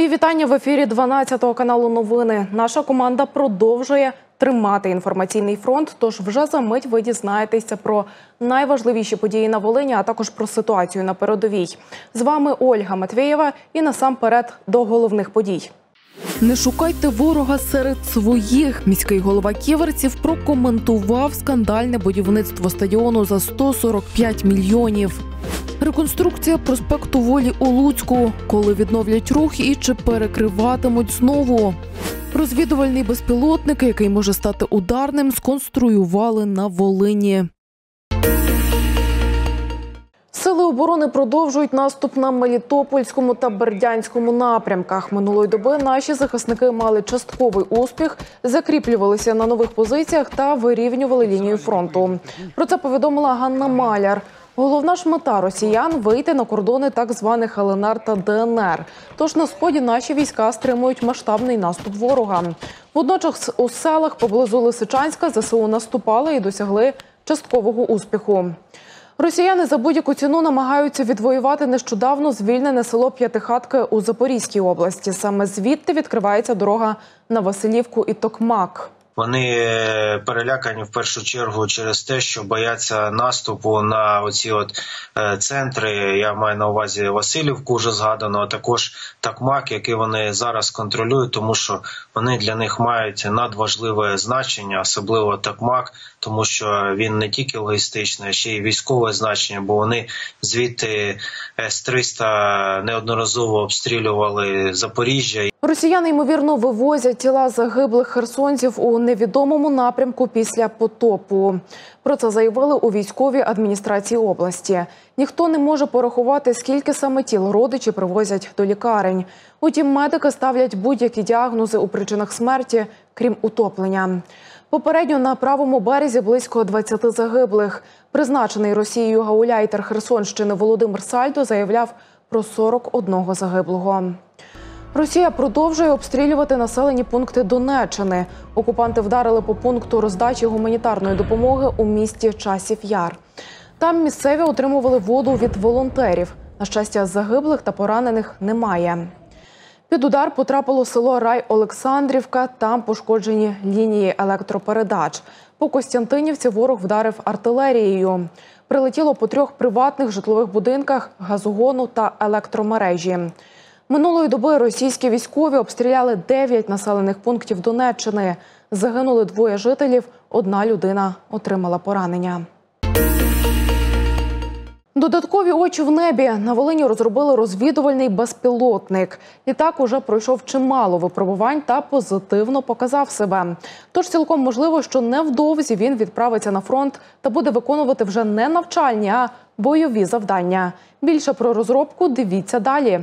Мої вітання в ефірі 12 каналу новини. Наша команда продовжує тримати інформаційний фронт, тож вже за мить ви дізнаєтеся про найважливіші події на Волині, а також про ситуацію на передовій. З вами Ольга Матвєєва і насамперед до головних подій. Не шукайте ворога серед своїх. Міський голова Ківерців прокоментував скандальне будівництво стадіону за 145 мільйонів. Реконструкція проспекту Волі у Луцьку. Коли відновлять рух і чи перекриватимуть знову. Розвідувальний безпілотник, який може стати ударним, сконструювали на Волині. Сили оборони продовжують наступ на Мелітопольському та Бердянському напрямках. Минулої доби наші захисники мали частковий успіх, закріплювалися на нових позиціях та вирівнювали лінію фронту. Про це повідомила Ганна Маляр. Головна ж мета росіян – вийти на кордони так званих ЛНР та ДНР. Тож на сході наші війська стримують масштабний наступ ворога. Водночас у селах поблизу Лисичанська ЗСУ наступали і досягли часткового успіху. Росіяни за будь-яку ціну намагаються відвоювати нещодавно звільнене село П'ятихатки у Запорізькій області. Саме звідти відкривається дорога на Василівку і Токмак. Вони перелякані в першу чергу через те, що бояться наступу на оці центри. Я маю на увазі Василівку, вже згадано, а також Токмак, який вони зараз контролюють, тому що вони для них мають надважливе значення, особливо Токмак, тому що він не тільки логістичний, а ще й військове значення, бо вони звідти С-300 неодноразово обстрілювали Запоріжжя. Росіяни, ймовірно, вивозять тіла загиблих херсонців у невідомому напрямку після потопу. Про це заявили у військовій адміністрації області. Ніхто не може порахувати, скільки саме тіл родичі привозять до лікарень. Утім, медики ставлять будь-які діагнози у причинах смерті, крім утоплення. Попередньо на правому березі близько 20 загиблих. Призначений Росією гауляйтер Херсонщини Володимир Сальдо заявляв про 41 загиблого. Росія продовжує обстрілювати населені пункти Донеччини. Окупанти вдарили по пункту роздачі гуманітарної допомоги у місті Часів Яр. Там місцеві отримували воду від волонтерів. На щастя, загиблих та поранених немає. Під удар потрапило село Рай-Олександрівка, там пошкоджені лінії електропередач. По Костянтинівці ворог вдарив артилерією. Прилетіло по 3 приватних житлових будинках, газогону та електромережі. Минулої доби російські військові обстріляли 9 населених пунктів Донеччини. Загинули 2 жителів, 1 людина отримала поранення. Додаткові очі в небі. На Волині розробили розвідувальний безпілотник. Літак уже пройшов чимало випробувань та позитивно показав себе. Тож цілком можливо, що невдовзі він відправиться на фронт та буде виконувати вже не навчальні, а бойові завдання. Більше про розробку дивіться далі.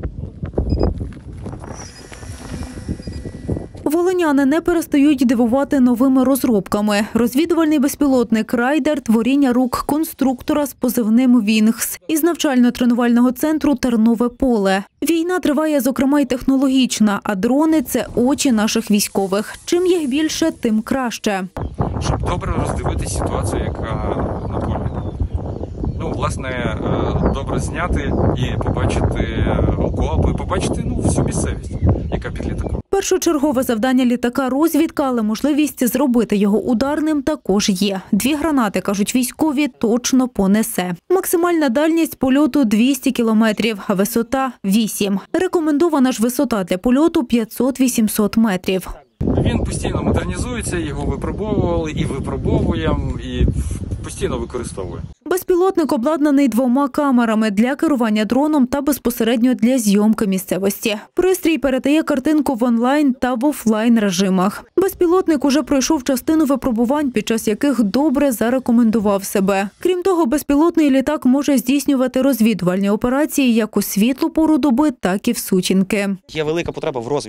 Волиняни не перестають дивувати новими розробками. Розвідувальний безпілотник «Райдер» – творіння рук конструктора з позивним «Вінгс» із навчально-тренувального центру «Тернове поле». Війна триває, зокрема, й технологічна, а дрони – це очі наших військових. Чим їх більше, тим краще. Щоб добре роздивитися ситуацію, яка на полі. Власне, добре зняти і побачити окопи, побачити всю місцевість, яка під літаком. Першочергове завдання літака – розвідка, але можливість зробити його ударним також є. 2 гранати, кажуть військові, точно понесе. Максимальна дальність польоту – 200 кілометрів, а висота – 8. Рекомендована ж висота для польоту – 500-800 метрів. Він постійно модернізується, його випробовували і випробовуємо, і постійно використовуємо. Безпілотник обладнаний 2 камерами для керування дроном та безпосередньо для зйомки місцевості. Пристрій передає картинку в онлайн та в офлайн режимах. Безпілотник уже пройшов частину випробувань, під час яких добре зарекомендував себе. Крім того, безпілотний літак може здійснювати розвідувальні операції як у світлу пору доби, так і в сутінки. Є велика потреба в розвідці.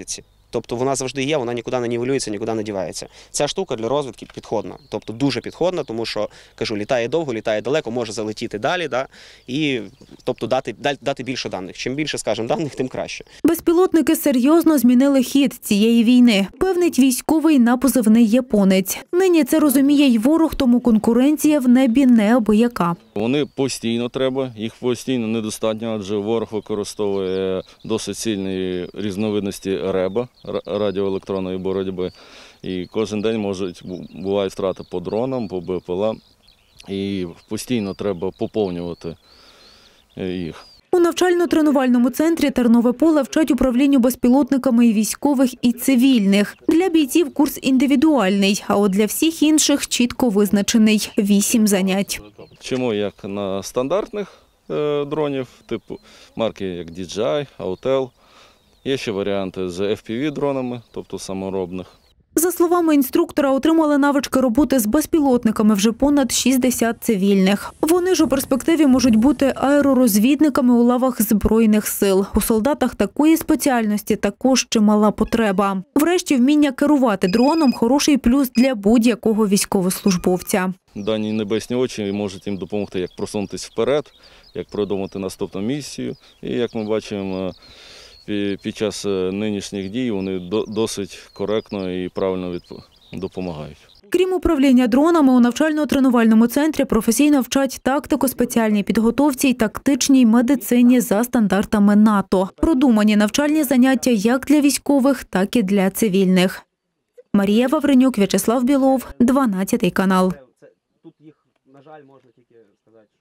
Тобто вона завжди є, вона нікуди не нівелюється, нікуди не дівається. Ця штука для розвідки підходна, тобто дуже підходна, тому що, кажу, літає довго, літає далеко, може залетіти далі, і тобто дати більше даних. Чим більше, скажімо, даних, тим краще. Безпілотники серйозно змінили хід цієї війни, певнить військовий на позивний «Японець». Нині це розуміє й ворог, тому конкуренція в небі неабияка. Вони постійно треба, їх постійно недостатньо, адже ворог використовує досить сильні різновидності РЕБа, радіоелектронної боротьби. І кожен день бувають втрати по дронам, по БПЛА, і постійно треба поповнювати їх. У навчально-тренувальному центрі «Тернове поле» вчать управлінню безпілотниками і військових, і цивільних. Для бійців курс індивідуальний, а от для всіх інших чітко визначений – 8 занять. Вчимо як на стандартних дронів, типу марки як DJI, Autel. Є ще варіанти з FPV-дронами, тобто саморобних. За словами інструктора, отримали навички роботи з безпілотниками вже понад 60 цивільних. Вони ж у перспективі можуть бути аеророзвідниками у лавах Збройних сил. У солдатах такої спеціальності також чимала потреба. Врешті, вміння керувати дроном – хороший плюс для будь-якого військовослужбовця. Дані небесні очі можуть їм допомогти як просунутися вперед, як продумати наступну місію. І, як ми бачимо, під час нинішніх дій вони досить коректно і правильно допомагають. Крім управління дронами, у навчально-тренувальному центрі професійно вчать тактико-спеціальній підготовці й тактичній медицині за стандартами НАТО. Продумані навчальні заняття як для військових, так і для цивільних. Марія Вавренюк, В'ячеслав Білов, 12 канал. Тут їх, на жаль, можна тільки сказати, що...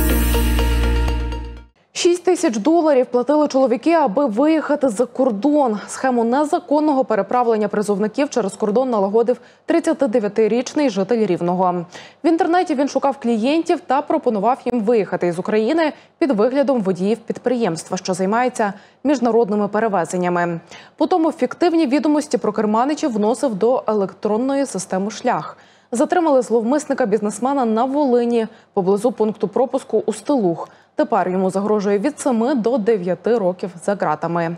$6 000 платили чоловіки, аби виїхати за кордон. Схему незаконного переправлення призовників через кордон налагодив 39-річний житель Рівного. В інтернеті він шукав клієнтів та пропонував їм виїхати із України під виглядом водіїв підприємства, що займається міжнародними перевезеннями. Потім фіктивні відомості про керманичів вносив до електронної системи «Шлях». Затримали зловмисника-бізнесмена на Волині, поблизу пункту пропуску Устилуг. Тепер йому загрожує від 7 до 9 років за ґратами.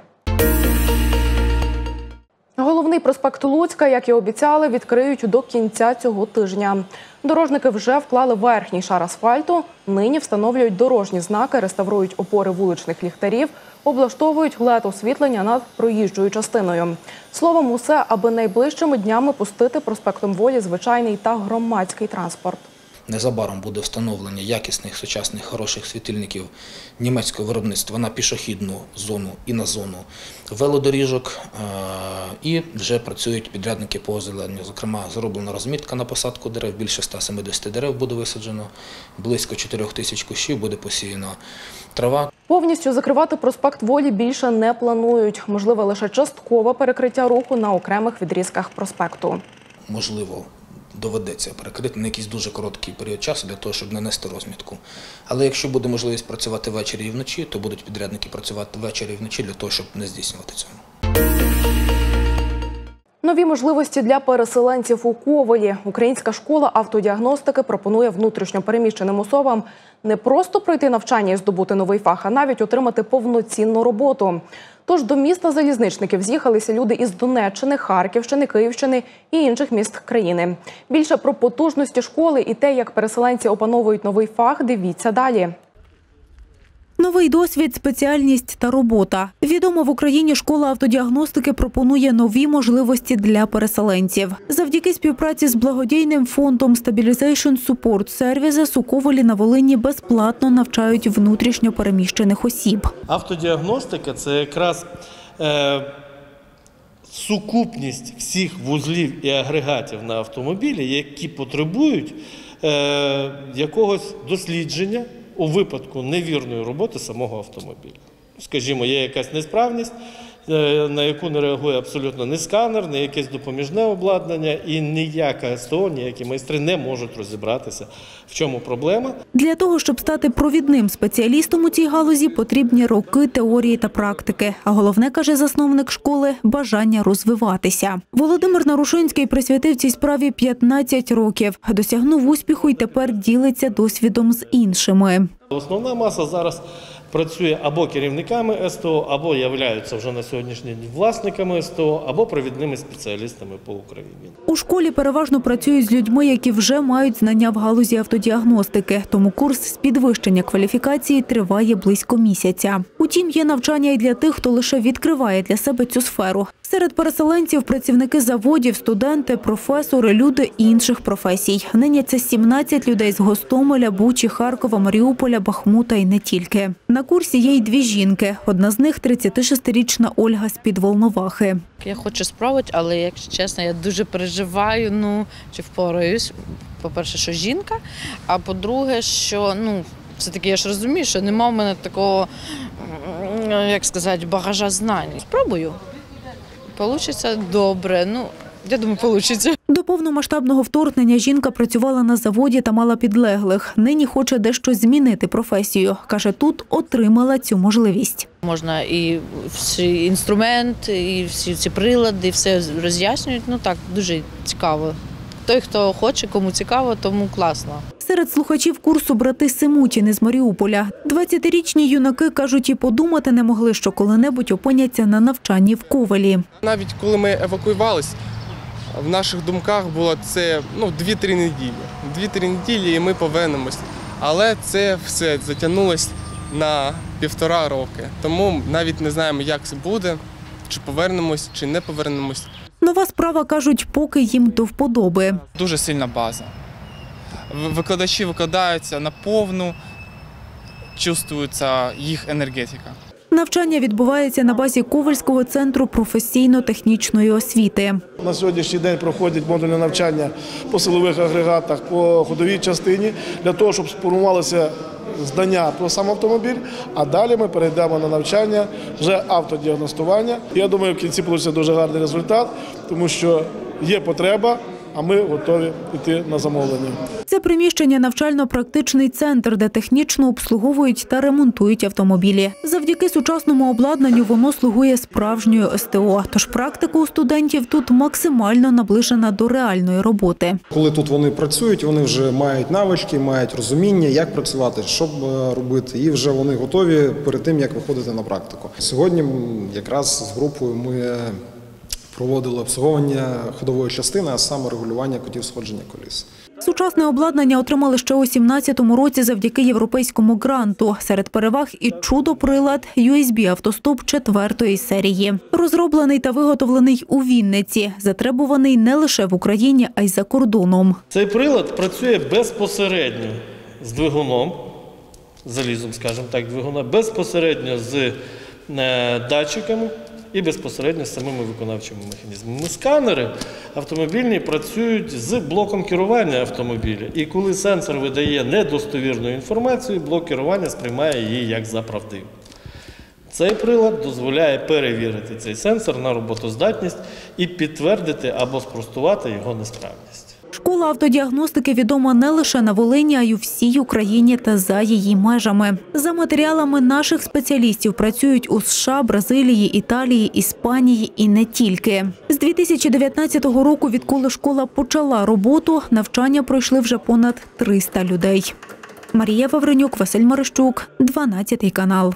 Головний проспект Луцька, як і обіцяли, відкриють до кінця цього тижня. Дорожники вже вклали верхній шар асфальту, нині встановлюють дорожні знаки, реставрують опори вуличних ліхтарів, облаштовують LED-освітлення над проїжджою частиною. Словом, усе, аби найближчими днями пустити проспектом Волі звичайний та громадський транспорт. Незабаром буде встановлення якісних, сучасних, хороших світильників німецького виробництва на пішохідну зону і на зону велодоріжок. І вже працюють підрядники по озелененню. Зокрема, зроблена розмітка на посадку дерев, більше 170 дерев буде висаджено, близько 4000 кущів буде посіяна трава. Повністю закривати проспект Волі більше не планують. Можливо, лише часткове перекриття руху на окремих відрізках проспекту. Можливо, доведеться перекрити на якийсь дуже короткий період часу для того, щоб нанести розмітку. Але якщо буде можливість працювати ввечері і вночі, то будуть підрядники працювати ввечері і вночі для того, щоб не здійснювати цього. Нові можливості для переселенців у Ковелі. Українська школа автодіагностики пропонує внутрішньо переміщеним особам не просто пройти навчання і здобути новий фах, а навіть отримати повноцінну роботу. Тож до міста залізничників з'їхалися люди із Донеччини, Харківщини, Київщини і інших міст країни. Більше про потужності школи і те, як переселенці опановують новий фах, дивіться далі. Новий досвід, спеціальність та робота. Відома в Україні школа автодіагностики пропонує нові можливості для переселенців. Завдяки співпраці з благодійним фондом Stabilization Support Services у Ковелі на Волині безплатно навчають внутрішньо переміщених осіб. Автодіагностика – це якраз сукупність всіх вузлів і агрегатів на автомобілі, які потребують якогось дослідження у випадку невірної роботи самого автомобіля. Скажімо, є якась несправність, на яку не реагує абсолютно ні сканер, ні якесь допоміжне обладнання, і ніяка СТО, ніякі майстри не можуть розібратися, в чому проблема. Для того, щоб стати провідним спеціалістом у цій галузі, потрібні роки теорії та практики. А головне, каже засновник школи, бажання розвиватися. Володимир Нарушинський присвятив цій справі 15 років. Досягнув успіху і тепер ділиться досвідом з іншими. Основна маса зараз працює або керівниками СТО, або являються вже на сьогоднішній день власниками СТО, або провідними спеціалістами по Україні. У школі переважно працюють з людьми, які вже мають знання в галузі автодіагностики, тому курс з підвищення кваліфікації триває близько місяця. Утім, є навчання і для тих, хто лише відкриває для себе цю сферу. Серед переселенців – працівники заводів, студенти, професори, люди інших професій. Нині це 17 людей з Гостомеля, Бучі, Харкова, Маріуполя, Бахмута і не тільки. На курсі є й 2 жінки. Одна з них – 36-річна Ольга з-під Волновахи. Я хочу спробувати, але, якщо чесно, я дуже переживаю, чи впораюсь. По-перше, що жінка, а по-друге, що, все-таки я ж розумію, що нема в мене такого, багажа знань. Спробую. Получиться добре. Я думаю, получиться. До повномасштабного вторгнення жінка працювала на заводі та мала підлеглих. Нині хоче дещо змінити професію. Каже, тут отримала цю можливість. Можна і всі інструменти, і всі ці прилади, все роз'яснюють. Так, дуже цікаво. Той, хто хоче, кому цікаво, тому класно. Серед слухачів курсу брати Симутіни з Маріуполя. 20-річні юнаки, кажуть, і подумати не могли, що коли-небудь опиняться на навчанні в Ковелі. Навіть коли ми евакуювалися, в наших думках було це 2-3 неділі. 2-3 неділі і ми повернемось. Але це все затягнулося на 1,5 роки. Тому навіть не знаємо, як це буде, чи повернемось, чи не повернемось. Нова справа, кажуть, поки їм до вподоби. Дуже сильна база. Викладачі викладаються наповну, чувствується їх енергетика. Навчання відбувається на базі Ковельського центру професійно-технічної освіти. На сьогоднішній день проходять модульне навчання по силових агрегатах, по ходовій частині, для того, щоб сформувалися знання про сам автомобіль, а далі ми перейдемо на навчання вже автодіагностування. Я думаю, в кінці вийде дуже гарний результат, тому що є потреба, а ми готові йти на замовлення. Це приміщення – навчально-практичний центр, де технічно обслуговують та ремонтують автомобілі. Завдяки сучасному обладнанню воно слугує справжньою СТО. Тож практика у студентів тут максимально наближена до реальної роботи. Коли тут вони працюють, вони вже мають навички, мають розуміння, як працювати, що робити. І вже вони готові перед тим, як виходити на практику. Сьогодні якраз з групою ми проводили обслуговування ходової частини, а саме регулювання кутів сходження коліс. Сучасне обладнання отримали ще у 2017 році завдяки європейському гранту. Серед переваг і чудо-прилад USB-автостоп 4-ї серії. Розроблений та виготовлений у Вінниці. Затребуваний не лише в Україні, а й за кордоном. Цей прилад працює безпосередньо з двигуном, залізом, скажімо так, двигуна, безпосередньо з датчиками і безпосередньо з самими виконавчими механізмами. Сканери автомобільні працюють з блоком керування автомобіля. І коли сенсор видає недостовірну інформацію, блок керування сприймає її як за правдиву. Цей прилад дозволяє перевірити цей сенсор на роботоздатність і підтвердити або спростувати його несправність. Школа автодіагностики відома не лише на Волині, а й у всій Україні та за її межами. За матеріалами наших спеціалістів працюють у США, Бразилії, Італії, Іспанії і не тільки. З 2019 року, відколи школа почала роботу, навчання пройшли вже понад 300 людей. Марія Вавренюк, Василь Марищук, 12 канал.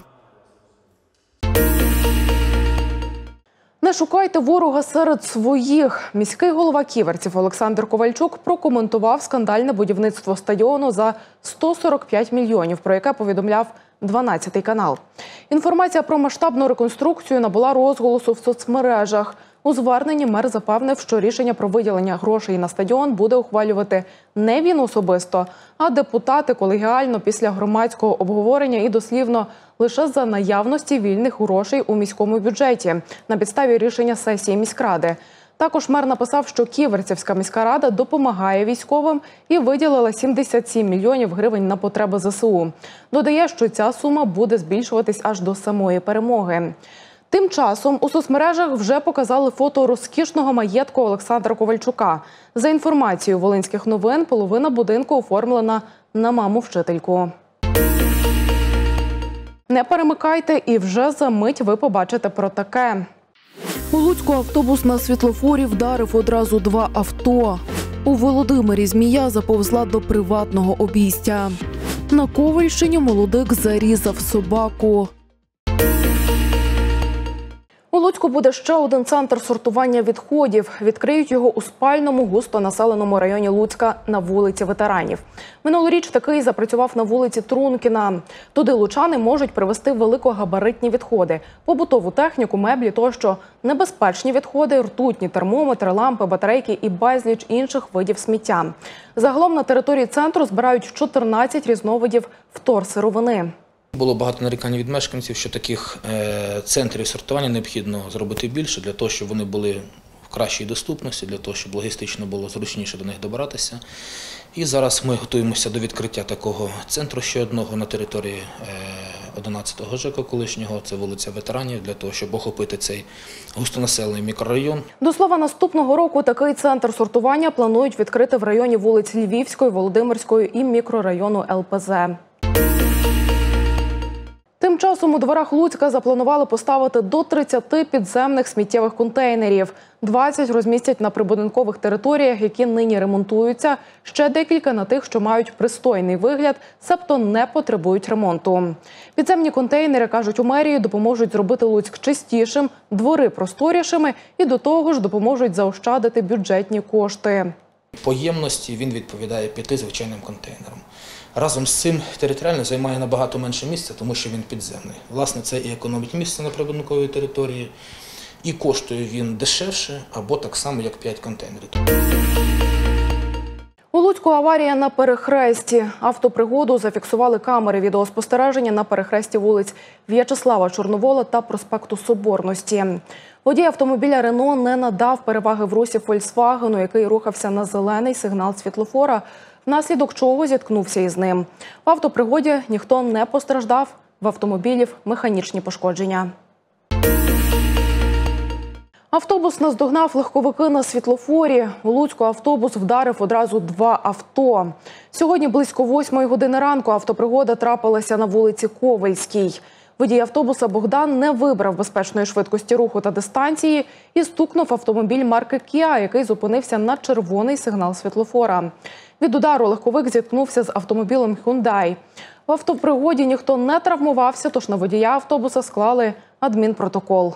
Не шукайте ворога серед своїх. Міський голова ківерців Олександр Ковальчук прокоментував скандальне будівництво стадіону за 145 мільйонів, про яке повідомляв 12 канал. Інформація про масштабну реконструкцію набула розголосу в соцмережах. У зверненні мер запевнив, що рішення про виділення грошей на стадіон буде ухвалювати не він особисто, а депутати колегіально після громадського обговорення і дослівно лише за наявності вільних грошей у міському бюджеті на підставі рішення сесії міськради. Також мер написав, що Ківерцівська міська рада допомагає військовим і виділила 77 мільйонів гривень на потреби ЗСУ. Додає, що ця сума буде збільшуватись аж до самої перемоги. Тим часом у соцмережах вже показали фото розкішного маєтку Олександра Ковальчука. За інформацією Волинських новин, половина будинку оформлена на маму-вчительку. Не перемикайте, і вже за мить ви побачите про таке. У Луцьку автобус на світлофорі вдарив одразу 2 авто. У Володимирі змія заповзла до приватного обійстя. На Ковальщині молодик зарізав собаку. У Луцьку буде ще один центр сортування відходів. Відкриють його у спальному густонаселеному районі Луцька на вулиці Ветеранів. Минулоріч такий запрацював на вулиці Трункіна. Туди лучани можуть привезти великогабаритні відходи, побутову техніку, меблі тощо, небезпечні відходи, ртутні термометри, лампи, батарейки і безліч інших видів сміття. Загалом на території центру збирають 14 різновидів вторсировини. Було багато нарікань від мешканців, що таких центрів сортування необхідно зробити більше, для того, щоб вони були в кращій доступності, для того, щоб логістично було зручніше до них добиратися. І зараз ми готуємося до відкриття такого центру ще одного на території 11-го ЖЕКу колишнього, це вулиця Ветеранів, для того, щоб охопити цей густонаселений мікрорайон. До слова, наступного року такий центр сортування планують відкрити в районі вулиць Львівської, Володимирської і мікрорайону ЛПЗ. Тим часом у дворах Луцька запланували поставити до 30 підземних сміттєвих контейнерів. 20 розмістять на прибудинкових територіях, які нині ремонтуються, ще декілька на тих, що мають пристойний вигляд, себто не потребують ремонту. Підземні контейнери, кажуть у мерії, допоможуть зробити Луцьк чистішим, двори просторішими і до того ж допоможуть заощадити бюджетні кошти. По ємності він відповідає 5 звичайним контейнерам. Разом з цим територіально займає набагато менше місця, тому що він підземний. Власне, це і економить місце на прибудинковій території, і коштує він дешевше, або так само, як 5 контейнерів. У Луцьку аварія на перехресті. Автопригоду зафіксували камери відеоспостереження на перехресті вулиць В'ячеслава Чорновола та проспекту Соборності. Водій автомобіля «Рено» не надав переваги в русі «Фольксвагену», який рухався на зелений сигнал світлофора, внаслідок чого зіткнувся із ним. В автопригоді ніхто не постраждав, в автомобілів механічні пошкодження. Автобус наздогнав легковики на світлофорі. У Луцьку автобус вдарив одразу 2 авто. Сьогодні близько 8 години ранку автопригода трапилася на вулиці Ковальській. Водій автобуса Богдан не вибрав безпечної швидкості руху та дистанції і стукнув автомобіль марки Kia, який зупинився на червоний сигнал світлофора. Від удару легковик зіткнувся з автомобілем Hyundai. В автопригоді ніхто не травмувався, тож на водія автобуса склали адмінпротокол.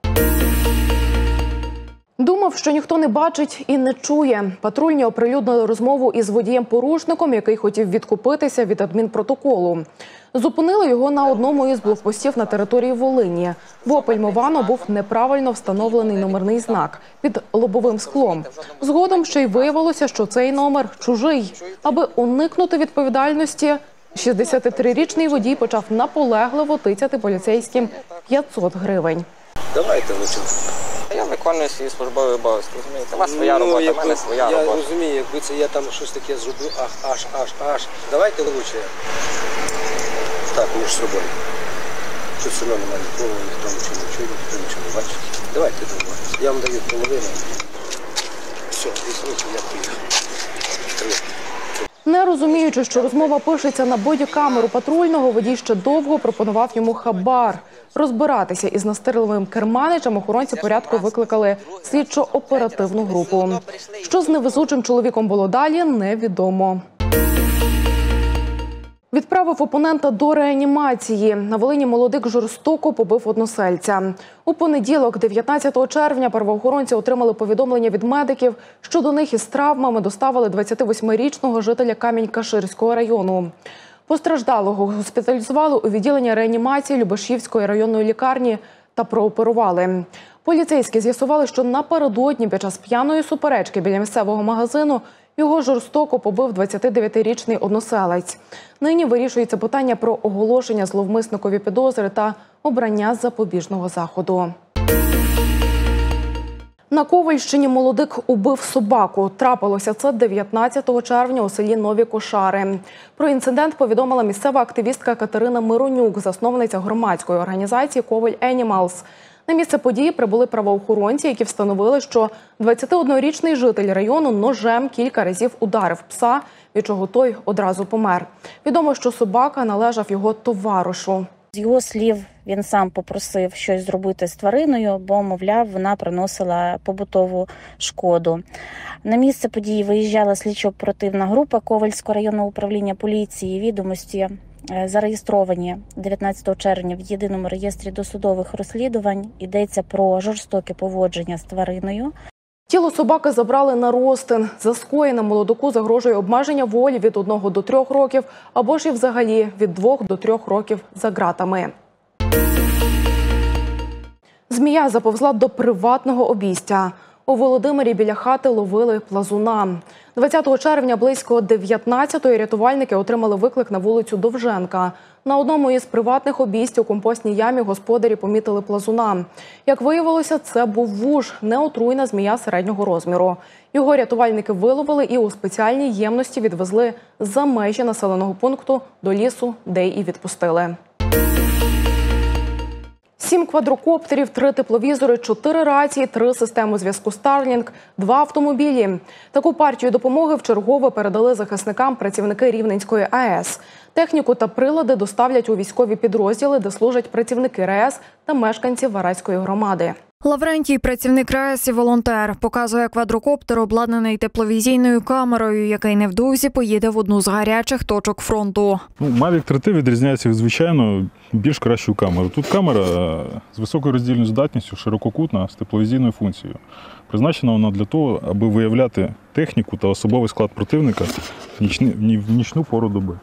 Думав, що ніхто не бачить і не чує. Патрульні оприлюднили розмову із водієм-порушником, який хотів відкупитися від адмінпротоколу. Зупинили його на одному із блокпостів на території Волині. В «Опель Мовано» був неправильно встановлений номерний знак під лобовим склом. Згодом ще й виявилося, що цей номер чужий. Аби уникнути відповідальності, 63-річний водій почав наполегливо тицяти поліцейським 500 гривень. Давайте лучше. Я виконую свій службовий обов'язок, розумієте? У вас своя робота, у мене своя робота. Я розумію, якби це я там щось таке зроблю, аж. Давайте лучше. Так, між собою. Тут все одно немає нікого, ніхто нічого не чує, ніхто нічого не бачить. Давайте домовимося. Я вам даю половину. Все, візьміть, я поїхав. Не розуміючи, що розмова пишеться на бодікамеру патрульного, водій ще довго пропонував йому хабар. Розбиратися із настирливим керманичем охоронці порядку викликали слідчо-оперативну групу. Що з невезучим чоловіком було далі, невідомо. Відправив опонента до реанімації. На Волині молодик жорстоко побив односельця. У понеділок, 19 червня, правоохоронці отримали повідомлення від медиків, що до них із травмами доставили 28-річного жителя Камінь-Каширського району. Постраждалого госпіталізували у відділення реанімації Любашівської районної лікарні та прооперували. Поліцейські з'ясували, що напередодні під час п'яної суперечки біля місцевого магазину його жорстоко побив 29-річний односелець. Нині вирішується питання про оголошення зловмисникові підозри та обрання запобіжного заходу. На Ковальщині молодик убив собаку. Трапилося це 19 червня у селі Нові Кошари. Про інцидент повідомила місцева активістка Катерина Миронюк, засновниця громадської організації «Коваль Енімалс». На місце події прибули правоохоронці, які встановили, що 21-річний житель району ножем кілька разів ударив пса, від чого той одразу помер. Відомо, що собака належав його товаришу. З його слів, він сам попросив щось зробити з твариною, бо, мовляв, вона приносила побутову шкоду. На місце події виїжджала слідчо-оперативна група Ковельського районного управління поліції. Відомості зареєстровані 19 червня в єдиному реєстрі досудових розслідувань. Йдеться про жорстоке поводження з твариною. Тіло собаки забрали на розтин. За скоєне молодику загрожує обмеження волі від 1 до 3 років, або ж і взагалі від 2 до 3 років за ґратами. Змія заповзла до приватного обійстя. У Володимирі біля хати ловили плазуна. 20 червня близько 19-ї рятувальники отримали виклик на вулицю Довженка. На одному із приватних обійсть у компостній ямі господарі помітили плазуна. Як виявилося, це був вуж, неотруйна змія середнього розміру. Його рятувальники виловили і у спеціальній ємності відвезли за межі населеного пункту до лісу, де й відпустили. 7 квадрокоптерів, 3 тепловізори, 4 рації, 3 системи зв'язку Starlink, 2 автомобілі. Таку партію допомоги вчергове передали захисникам працівники Рівненської АЕС. Техніку та прилади доставлять у військові підрозділи, де служать працівники РАЕС та мешканці Вараської громади. Лаврентій, працівник РАЕС і волонтер, показує квадрокоптер, обладнаний тепловізійною камерою, який невдовзі поїде в одну з гарячих точок фронту. Mavic 3T відрізняється від звичайно більш кращою камерою. Тут камера з високою роздільною здатністю, ширококутна, з тепловізійною функцією. Призначена вона для того, аби виявляти техніку та особовий склад противника в нічну пору доби.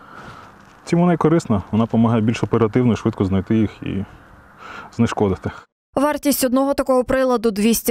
Цим вона і корисна, вона допомагає більш оперативно і швидко знайти їх і знешкодити. Вартість одного такого приладу –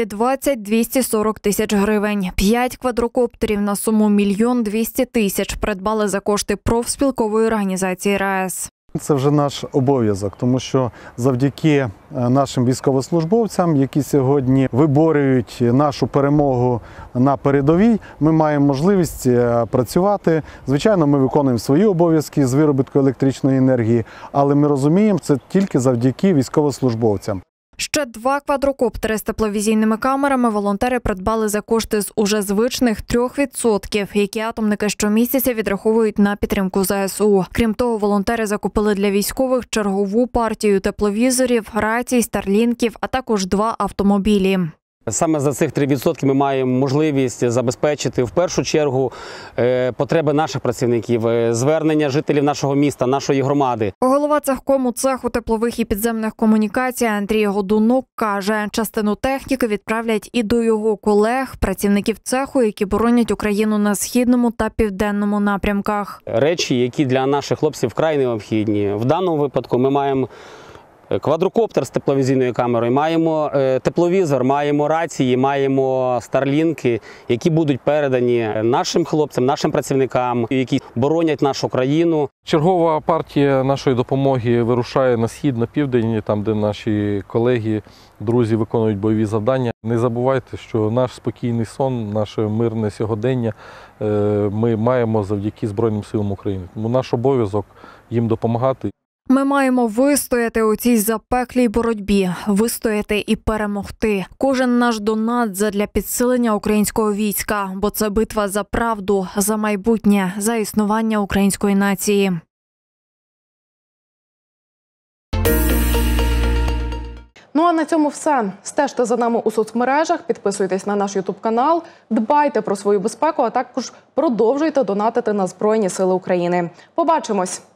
220-240 тисяч гривень. 5 квадрокоптерів на суму 1 200 000 придбали за кошти профспілкової організації РАЕС. Це вже наш обов'язок, тому що завдяки нашим військовослужбовцям, які сьогодні виборюють нашу перемогу на передовій, ми маємо можливість працювати. Звичайно, ми виконуємо свої обов'язки з виробітку електричної енергії, але ми розуміємо, це тільки завдяки військовослужбовцям. Ще 2 квадрокоптери з тепловізійними камерами волонтери придбали за кошти з уже звичних 3%, які атомники щомісяця відраховують на підтримку ЗСУ. Крім того, волонтери закупили для військових чергову партію тепловізорів, рацій, старлінків, а також 2 автомобілі. Саме за цих 3% ми маємо можливість забезпечити в першу чергу потреби наших працівників, звернення жителів нашого міста, нашої громади. Голова цехкому цеху теплових і підземних комунікацій Андрій Годунок каже, частину техніки відправлять і до його колег, працівників цеху, які боронять Україну на східному та південному напрямках. Речі, які для наших хлопців вкрай необхідні. В даному випадку ми маємо квадрокоптер з тепловізійною камерою, маємо тепловізор, маємо рації, маємо старлінки, які будуть передані нашим хлопцям, нашим працівникам, які боронять нашу країну. Чергова партія нашої допомоги вирушає на схід, на південь, там, де наші колеги, друзі виконують бойові завдання. Не забувайте, що наш спокійний сон, наше мирне сьогодення ми маємо завдяки Збройним силам України. Тому наш обов'язок їм допомагати. Ми маємо вистояти у цій запеклій боротьбі, вистояти і перемогти. Кожен наш донат задля підсилення українського війська, бо це битва за правду, за майбутнє, за існування української нації. Ну а на цьому все. Стежте за нами у соцмережах, підписуйтесь на наш YouTube-канал, дбайте про свою безпеку, а також продовжуйте донатити на Збройні Сили України. Побачимось!